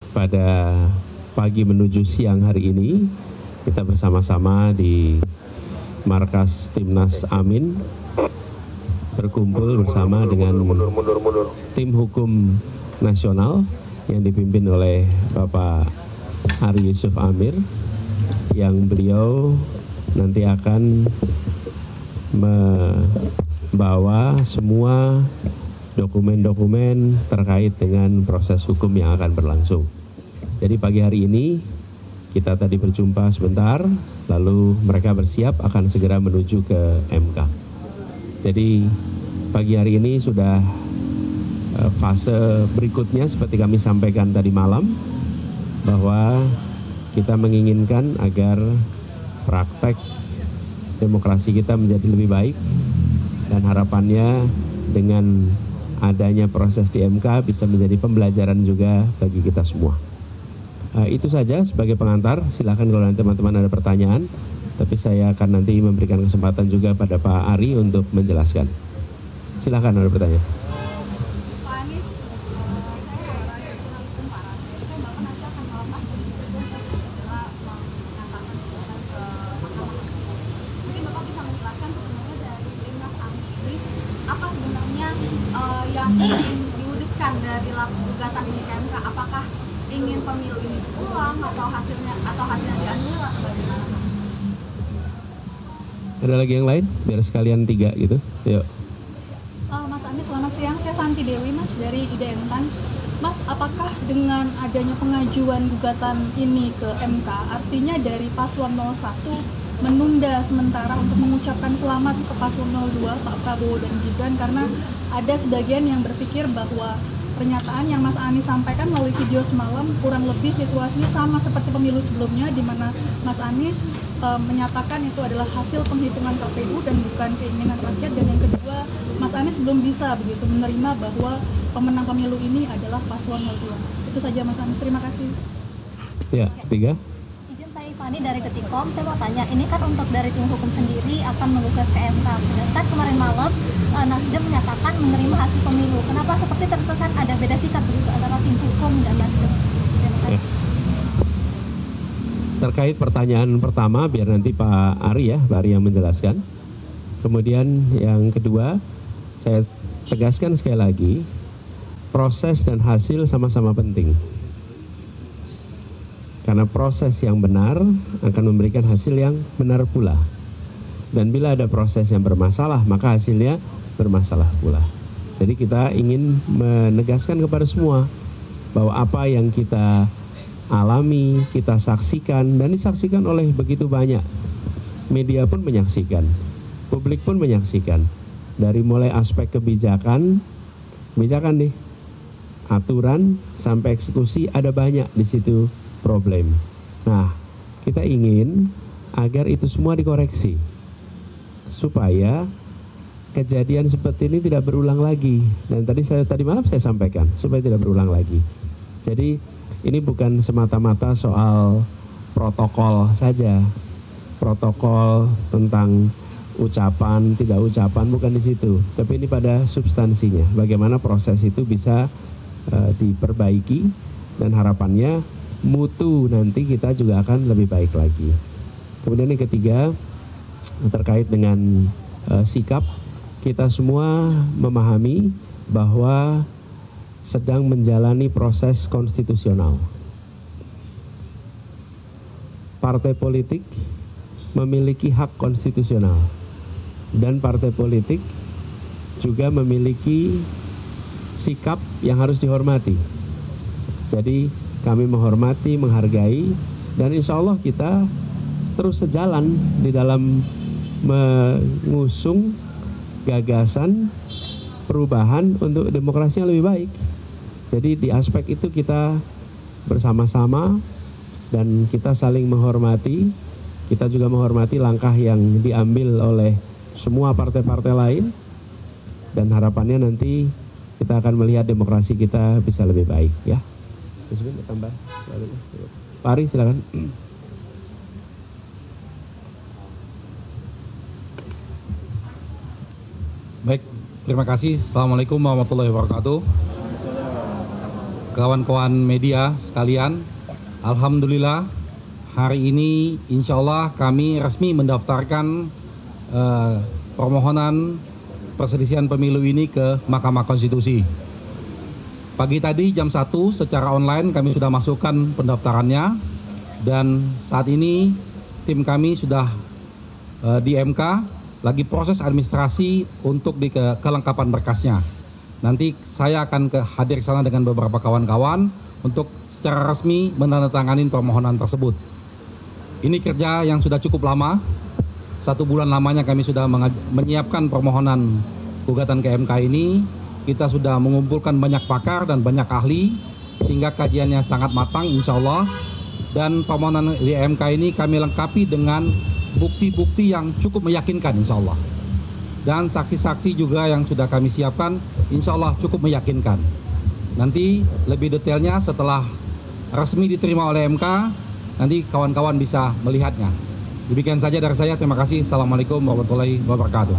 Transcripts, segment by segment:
pada pagi menuju siang hari ini kita bersama-sama di markas Timnas Amin berkumpul bersama dengan tim hukum nasional yang dipimpin oleh Bapak Ari Yusuf Amir, yang beliau nanti akan membawa semua dokumen-dokumen terkait dengan proses hukum yang akan berlangsung. Jadi pagi hari ini kita tadi berjumpa sebentar, lalu mereka bersiap akan segera menuju ke MK. Jadi pagi hari ini sudah fase berikutnya seperti kami sampaikan tadi malam, bahwa kita menginginkan agar praktek demokrasi kita menjadi lebih baik, dan harapannya dengan adanya proses di MK bisa menjadi pembelajaran juga bagi kita semua. Itu saja sebagai pengantar. Silakan kalau nanti teman-teman ada pertanyaan, tapi saya akan nanti memberikan kesempatan juga pada Pak Ari untuk menjelaskan. Silakan ada pertanyaan. Pak Anies, saya langsung Pak, Bapak nanti akan melakukan setelah mengatakan ke Mahkamah. Mungkin Bapak bisa menjelaskan sebenarnya dari Timnas Amin ini apa sebenarnya yang ingin diwujudkan dari gugatan ini ke MK? Apakah ingin pemilu ini diulang atau hasilnya dianulir atau bagaimana? Ada lagi yang lain? Biar sekalian 3 gitu. Yuk. Mas Anies, selamat siang. Saya Santi Dewi, Mas, dari IDN Trans. Mas, apakah dengan adanya pengajuan gugatan ini ke MK, artinya dari paslon 01 menunda sementara untuk mengucapkan selamat ke paslon 02, Pak Prabowo dan Gibran, karena ada sebagian yang berpikir bahwa pernyataan yang Mas Anies sampaikan melalui video semalam kurang lebih situasinya sama seperti pemilu sebelumnya, di mana Mas Anies menyatakan itu adalah hasil penghitungan KPU dan bukan keinginan rakyat, dan yang kedua Mas Anies belum bisa begitu menerima bahwa pemenang pemilu ini adalah paslon 02. Itu saja Mas Anies, terima kasih. Ya, 3. Izin saya Fani dari Detikom, saya mau tanya, ini kan untuk dari tim hukum sendiri akan menggugat ke MK, sedangkan kemarin malam Nasdem menyatakan menerima hasil pemilu. Kenapa seperti terkesan ada beda sikap begitu antara tim hukum dan Nasdem? Terima kasih. Terkait pertanyaan pertama, biar nanti Pak Ari yang menjelaskan. Kemudian yang kedua, saya tegaskan sekali lagi, proses dan hasil sama-sama penting. Karena proses yang benar akan memberikan hasil yang benar pula. Dan bila ada proses yang bermasalah, maka hasilnya bermasalah pula. Jadi kita ingin menegaskan kepada semua bahwa apa yang kita alami, kita saksikan, dan disaksikan oleh begitu banyak. Media pun menyaksikan, publik pun menyaksikan. Dari mulai aspek kebijakan nih, aturan sampai eksekusi ada banyak di situ problem. Nah, kita ingin agar itu semua dikoreksi supaya kejadian seperti ini tidak berulang lagi. Dan tadi malam saya sampaikan supaya tidak berulang lagi. Jadi ini bukan semata-mata soal protokol saja, protokol tentang ucapan tidak ucapan, bukan di situ. Tapi ini pada substansinya. Bagaimana proses itu bisa diperbaiki, dan harapannya mutu nanti kita juga akan lebih baik lagi. Kemudian yang ketiga, terkait dengan sikap, kita semua memahami bahwa sedang menjalani proses konstitusional. Partai politik memiliki hak konstitusional, dan partai politik juga memiliki sikap yang harus dihormati. Jadi kami menghormati, menghargai, dan insya Allah kita terus sejalan di dalam mengusung gagasan perubahan untuk demokrasi yang lebih baik. Jadi di aspek itu kita bersama-sama dan kita saling menghormati. Kita juga menghormati langkah yang diambil oleh semua partai-partai lain, dan harapannya nanti kita akan melihat demokrasi kita bisa lebih baik, ya. Tambah. Pak Ari, silakan. Baik, terima kasih. Assalamualaikum warahmatullahi wabarakatuh. kawan-kawan media sekalian, alhamdulillah hari ini insya Allah kami resmi mendaftarkan permohonan perselisihan pemilu ini ke Mahkamah Konstitusi. Pagi tadi jam 1 secara online kami sudah masukkan pendaftarannya dan saat ini tim kami sudah di MK lagi proses administrasi untuk kelengkapan berkasnya. Nanti saya akan hadir ke sana dengan beberapa kawan-kawan untuk secara resmi menandatangani permohonan tersebut. Ini kerja yang sudah cukup lama, 1 bulan lamanya kami sudah menyiapkan permohonan gugatan ke MK ini. Kita sudah mengumpulkan banyak pakar dan banyak ahli sehingga kajiannya sangat matang insya Allah. Dan permohonan di MK ini kami lengkapi dengan bukti-bukti yang cukup meyakinkan insya Allah. Dan saksi-saksi juga yang sudah kami siapkan insya Allah cukup meyakinkan. Nanti lebih detailnya setelah resmi diterima oleh MK, nanti kawan-kawan bisa melihatnya. Demikian saja dari saya, terima kasih. Assalamualaikum warahmatullahi wabarakatuh.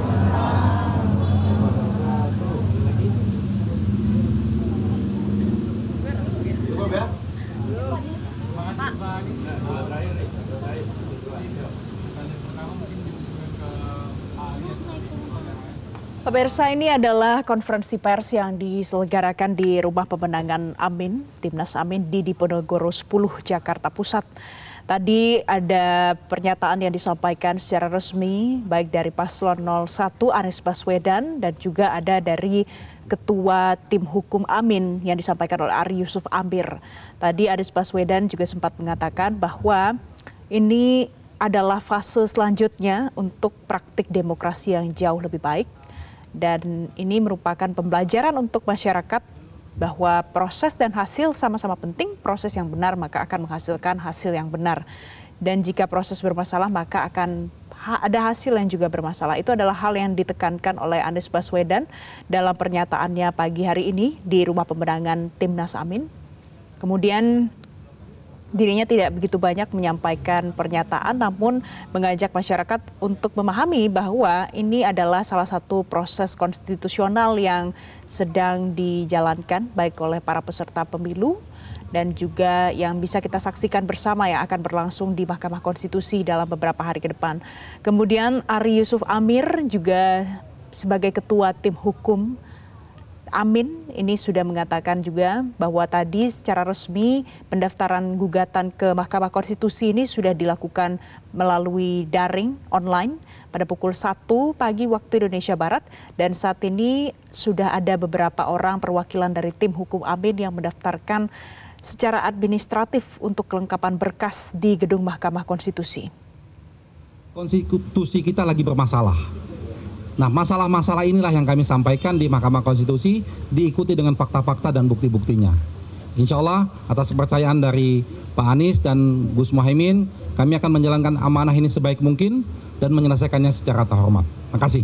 Pemirsa, ini adalah konferensi pers yang diselenggarakan di Rumah Pemenangan Amin, Timnas Amin di Diponegoro 10, Jakarta Pusat. Tadi ada pernyataan yang disampaikan secara resmi baik dari paslon 01 Anies Baswedan dan juga ada dari Ketua Tim Hukum Amin yang disampaikan oleh Ari Yusuf Amir. Tadi Anies Baswedan juga sempat mengatakan bahwa ini adalah fase selanjutnya untuk praktik demokrasi yang jauh lebih baik. Dan ini merupakan pembelajaran untuk masyarakat bahwa proses dan hasil sama-sama penting. Proses yang benar maka akan menghasilkan hasil yang benar. Dan jika proses bermasalah maka akan ada hasil yang juga bermasalah. Itu adalah hal yang ditekankan oleh Anies Baswedan dalam pernyataannya pagi hari ini di Rumah Pemenangan Timnas Amin. Kemudian dirinya tidak begitu banyak menyampaikan pernyataan, namun mengajak masyarakat untuk memahami bahwa ini adalah salah satu proses konstitusional yang sedang dijalankan baik oleh para peserta pemilu dan juga yang bisa kita saksikan bersama yang akan berlangsung di Mahkamah Konstitusi dalam beberapa hari ke depan. Kemudian Ari Yusuf Amir juga sebagai Ketua Tim Hukum Amin ini sudah mengatakan juga bahwa tadi secara resmi pendaftaran gugatan ke Mahkamah Konstitusi ini sudah dilakukan melalui daring online pada pukul 1 pagi waktu Indonesia Barat dan saat ini sudah ada beberapa orang perwakilan dari tim hukum Amin yang mendaftarkan secara administratif untuk kelengkapan berkas di gedung Mahkamah Konstitusi. Konstitusi kita lagi bermasalah. Nah, masalah-masalah inilah yang kami sampaikan di Mahkamah Konstitusi diikuti dengan fakta-fakta dan bukti-buktinya. Insya Allah atas kepercayaan dari Pak Anies dan Gus Muhaimin, kami akan menjalankan amanah ini sebaik mungkin dan menyelesaikannya secara terhormat. Terima kasih.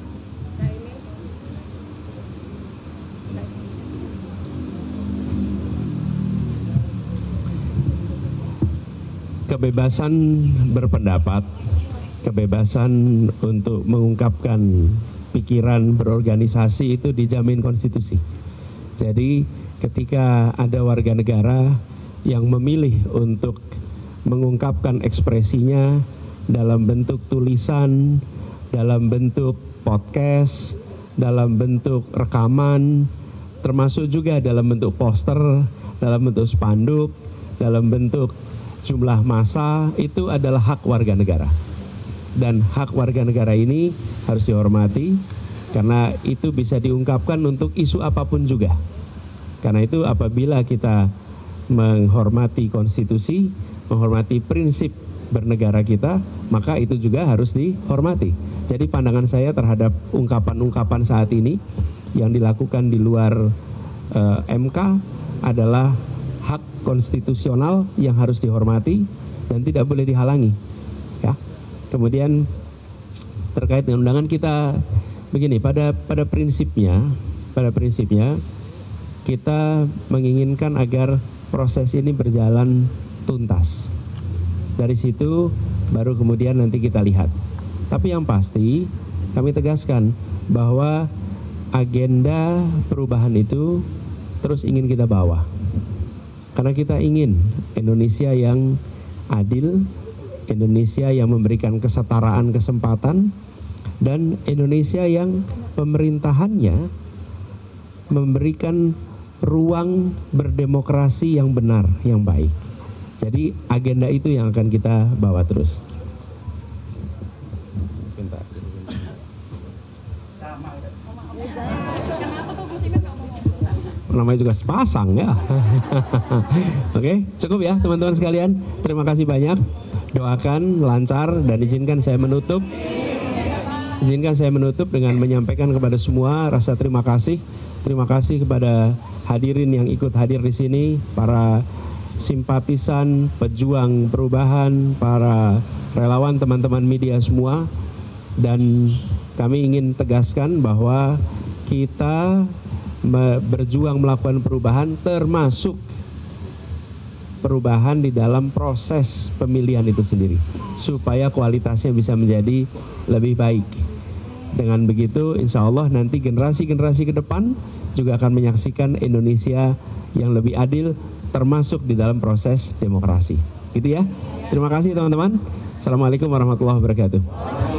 Kebebasan berpendapat, kebebasan untuk mengungkapkan pikiran berorganisasi itu dijamin konstitusi. Jadi ketika ada warga negara yang memilih untuk mengungkapkan ekspresinya dalam bentuk tulisan, dalam bentuk podcast, dalam bentuk rekaman, termasuk juga dalam bentuk poster, dalam bentuk spanduk, dalam bentuk jumlah massa, itu adalah hak warga negara. Dan hak warga negara ini harus dihormati karena itu bisa diungkapkan untuk isu apapun juga. Karena itu apabila kita menghormati konstitusi, menghormati prinsip bernegara kita, maka itu juga harus dihormati. Jadi pandangan saya terhadap ungkapan-ungkapan saat ini yang dilakukan di luar MK adalah hak konstitusional yang harus dihormati dan tidak boleh dihalangi. Ya. Kemudian terkait dengan undangan kita begini, pada prinsipnya kita menginginkan agar proses ini berjalan tuntas. Dari situ baru kemudian nanti kita lihat. Tapi yang pasti kami tegaskan bahwa agenda perubahan itu terus ingin kita bawa. Karena kita ingin Indonesia yang adil, Indonesia yang memberikan kesetaraan kesempatan, dan Indonesia yang pemerintahannya memberikan ruang berdemokrasi yang benar, yang baik. Jadi agenda itu yang akan kita bawa terus. Namanya juga sepasang ya. Oke, cukup ya teman-teman sekalian. Terima kasih banyak. Doakan lancar dan izinkan saya menutup. Izinkan saya menutup dengan menyampaikan kepada semua rasa terima kasih. Terima kasih kepada hadirin yang ikut hadir di sini, para simpatisan, pejuang perubahan, para relawan, teman-teman media semua. Dan kami ingin tegaskan bahwa kita berjuang melakukan perubahan, termasuk perubahan di dalam proses pemilihan itu sendiri, supaya kualitasnya bisa menjadi lebih baik. Dengan begitu insya Allah nanti generasi-generasi ke depan juga akan menyaksikan Indonesia yang lebih adil, termasuk di dalam proses demokrasi. Gitu ya. Terima kasih teman-teman. Assalamualaikum warahmatullahi wabarakatuh.